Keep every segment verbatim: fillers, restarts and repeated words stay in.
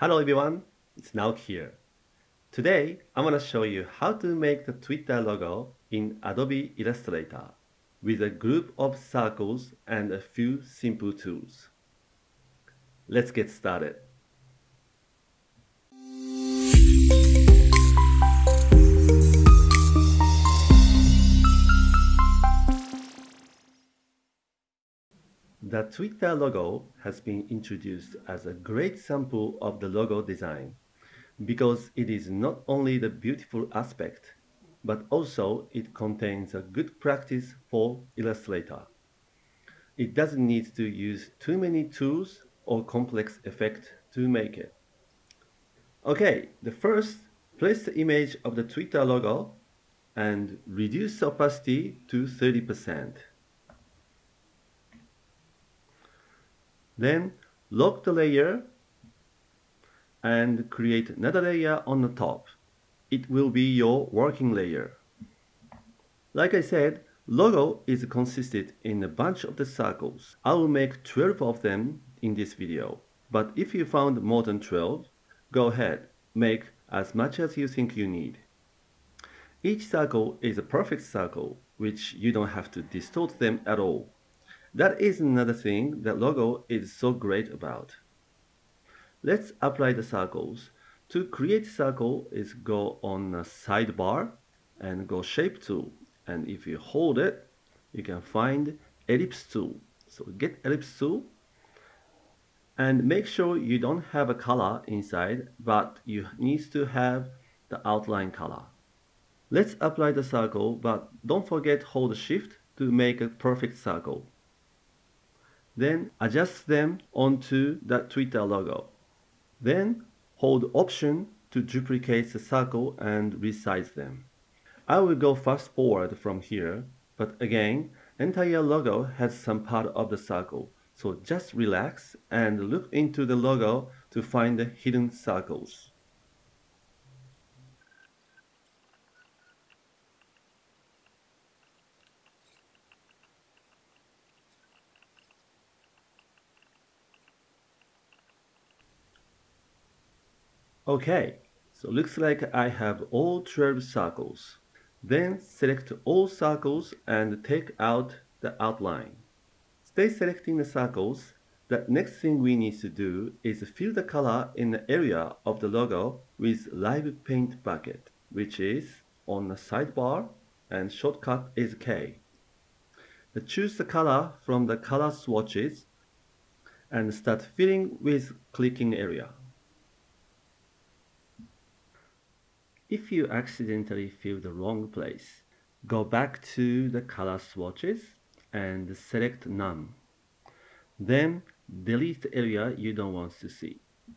Hello everyone, it's Naoki here. Today, I'm going to show you how to make the Twitter logo in Adobe Illustrator with a group of circles and a few simple tools. Let's get started. The Twitter logo has been introduced as a great sample of the logo design because it is not only the beautiful aspect, but also it contains a good practice for Illustrator. It doesn't need to use too many tools or complex effects to make it. Okay, the first, place the image of the Twitter logo and reduce the opacity to thirty percent. Then lock the layer and create another layer on the top. It will be your working layer. Like I said, logo is consisted in a bunch of the circles. I will make twelve of them in this video. But if you found more than twelve, go ahead, make as much as you think you need. Each circle is a perfect circle, which you don't have to distort them at all. That is another thing that logo is so great about. Let's apply the circles. To create circle is go on a sidebar and go Shape Tool. And if you hold it, you can find Elipse Tool. So get Elipse Tool and make sure you don't have a color inside, but you need to have the outline color. Let's apply the circle, but don't forget hold Shift to make a perfect circle. Then adjust them onto the Twitter logo. Then hold Option to duplicate the circle and resize them. I will go fast forward from here, but again, entire logo has some part of the circle, so just relax and look into the logo to find the hidden circles. Okay, so looks like I have all twelve circles. Then select all circles and take out the outline. Stay selecting the circles. The next thing we need to do is fill the color in the area of the logo with Live Paint bucket, which is on the sidebar and shortcut is K. Choose the color from the color swatches and start filling with clicking area. If you accidentally fill the wrong place, go back to the color swatches and select None. Then delete the area you don't want to see.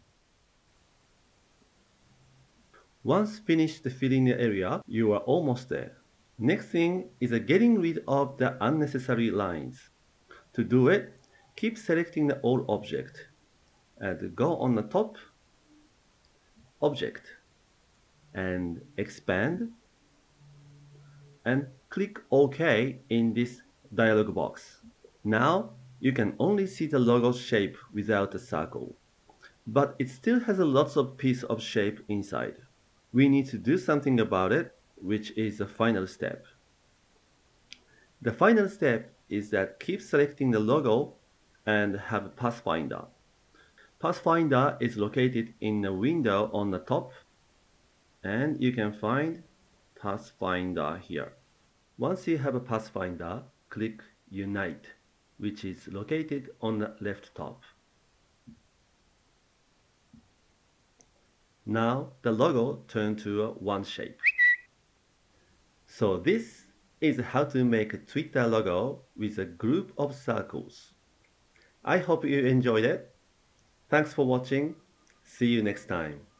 Once finished filling the area, you are almost there. Next thing is getting rid of the unnecessary lines. To do it, keep selecting the All Object and go on the top, Object, and expand and click OK in this dialog box. Now you can only see the logo shape without the circle, but it still has a lots of piece of shape inside. We need to do something about it, which is the final step. The final step is that keep selecting the logo and have Pathfinder. Pathfinder is located in the window on the top, and you can find Pathfinder here. Once you have a Pathfinder, click Unite, which is located on the left top. Now the logo turned to a one shape. So this is how to make a Twitter logo with a group of circles. I hope you enjoyed it. Thanks for watching. See you next time.